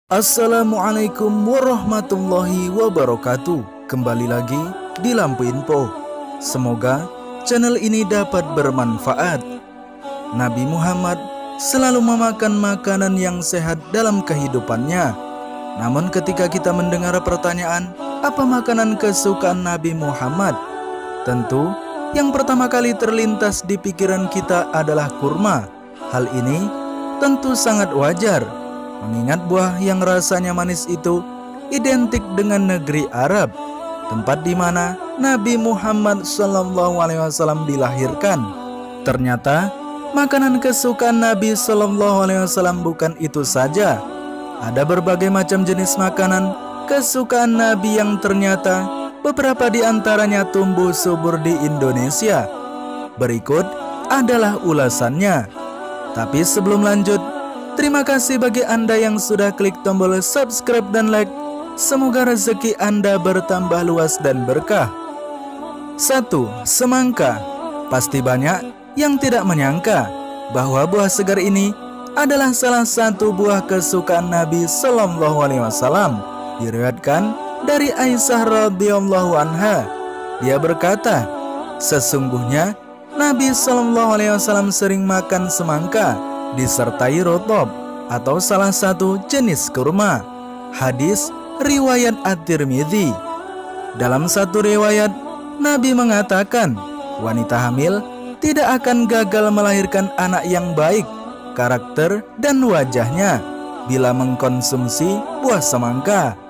Assalamualaikum warahmatullahi wabarakatuh. Kembali lagi di Lampu Info. Semoga channel ini dapat bermanfaat. Nabi Muhammad selalu memakan makanan yang sehat dalam kehidupannya. Namun ketika kita mendengar pertanyaan, apa makanan kesukaan Nabi Muhammad? Tentu yang pertama kali terlintas di pikiran kita adalah kurma. Hal ini tentu sangat wajar, mengingat buah yang rasanya manis itu identik dengan negeri Arab, tempat di mana Nabi Muhammad SAW dilahirkan. Ternyata makanan kesukaan Nabi SAW bukan itu saja. Ada berbagai macam jenis makanan kesukaan Nabi yang ternyata beberapa di antaranya tumbuh subur di Indonesia. Berikut adalah ulasannya. Tapi sebelum lanjut, terima kasih bagi Anda yang sudah klik tombol subscribe dan like. Semoga rezeki Anda bertambah luas dan berkah. 1. Semangka. Pasti banyak yang tidak menyangka bahwa buah segar ini adalah salah satu buah kesukaan Nabi SAW. Diriwayatkan dari Aisyah radhiyallahu anha. Dia berkata, sesungguhnya Nabi SAW sering makan semangka disertai rotob atau salah satu jenis kurma. Hadis riwayat At-Tirmidzi. Dalam satu riwayat, Nabi mengatakan, wanita hamil tidak akan gagal melahirkan anak yang baik karakter dan wajahnya bila mengkonsumsi buah semangka.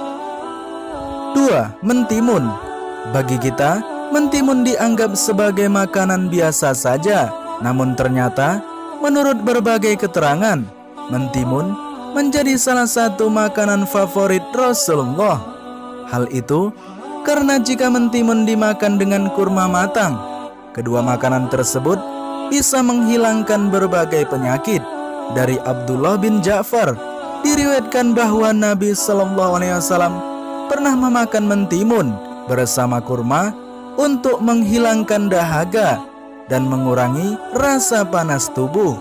2. Mentimun. Bagi kita, mentimun dianggap sebagai makanan biasa saja. Namun ternyata, menurut berbagai keterangan, mentimun menjadi salah satu makanan favorit Rasulullah. Hal itu karena jika mentimun dimakan dengan kurma matang, kedua makanan tersebut bisa menghilangkan berbagai penyakit. Dari Abdullah bin Ja'far diriwayatkan bahwa Nabi SAW pernah memakan mentimun bersama kurma untuk menghilangkan dahaga dan mengurangi rasa panas tubuh.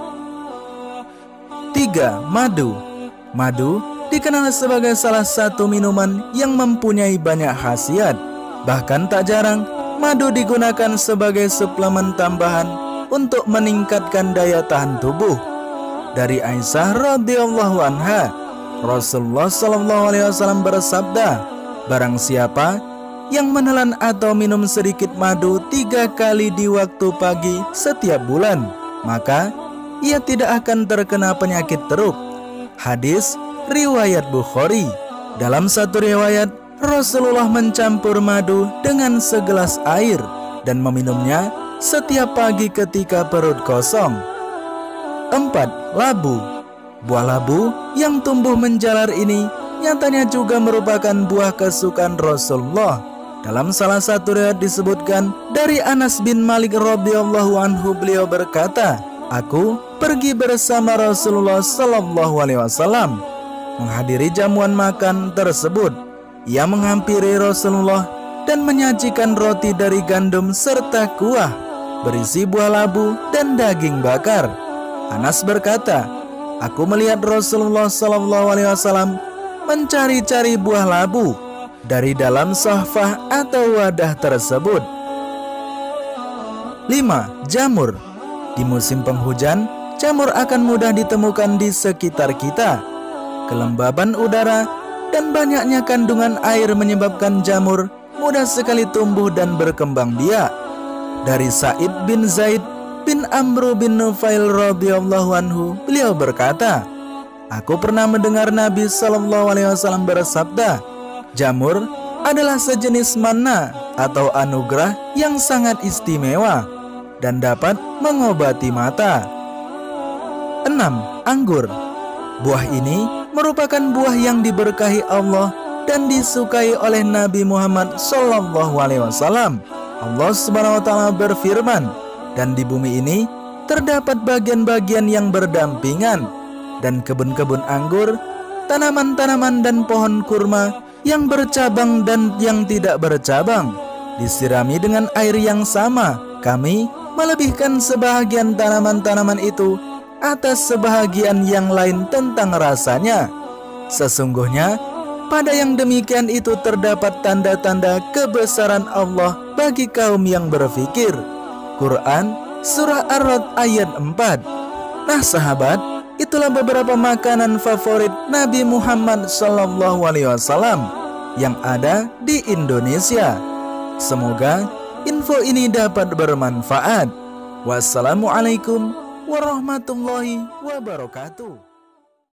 3. Madu. Madu dikenal sebagai salah satu minuman yang mempunyai banyak khasiat. Bahkan tak jarang madu digunakan sebagai suplemen tambahan untuk meningkatkan daya tahan tubuh. Dari Aisyah radhiyallahu anha, Rasulullah SAW bersabda, barang siapa yang menelan atau minum sedikit madu 3 kali di waktu pagi setiap bulan, maka ia tidak akan terkena penyakit teruk. Hadis riwayat Bukhari. Dalam satu riwayat, Rasulullah mencampur madu dengan segelas air dan meminumnya setiap pagi ketika perut kosong. 4. Labu. Buah labu yang tumbuh menjalar ini nyatanya juga merupakan buah kesukaan Rasulullah. Dalam salah satu riwayat disebutkan dari Anas bin Malik radhiyallahu anhu, beliau berkata, aku pergi bersama Rasulullah SAW menghadiri jamuan makan tersebut. Ia menghampiri Rasulullah dan menyajikan roti dari gandum serta kuah berisi buah labu dan daging bakar. Anas berkata, aku melihat Rasulullah SAW mencari-cari buah labu dari dalam sahfah atau wadah tersebut. 5. Jamur. Di musim penghujan, jamur akan mudah ditemukan di sekitar kita. Kelembaban udara dan banyaknya kandungan air menyebabkan jamur mudah sekali tumbuh dan berkembang biak. Dari Sa'id bin Zaid bin Amru bin Nufail radhiyallahu anhu, beliau berkata, aku pernah mendengar Nabi SAW bersabda, jamur adalah sejenis manna atau anugerah yang sangat istimewa dan dapat mengobati mata. 6. Anggur. Buah ini merupakan buah yang diberkahi Allah dan disukai oleh Nabi Muhammad SAW. Allah Subhanahu wa Ta'ala berfirman, dan di bumi ini terdapat bagian-bagian yang berdampingan dan kebun-kebun anggur, tanaman-tanaman dan pohon kurma yang bercabang dan yang tidak bercabang, disirami dengan air yang sama. Kami melebihkan sebahagian tanaman-tanaman itu atas sebahagian yang lain tentang rasanya. Sesungguhnya pada yang demikian itu terdapat tanda-tanda kebesaran Allah bagi kaum yang berfikir. Quran Surah Ar-Ra'd ayat 4. Nah sahabat, itulah beberapa makanan favorit Nabi Muhammad SAW yang ada di Indonesia. Semoga info ini dapat bermanfaat. Wassalamualaikum warahmatullahi wabarakatuh.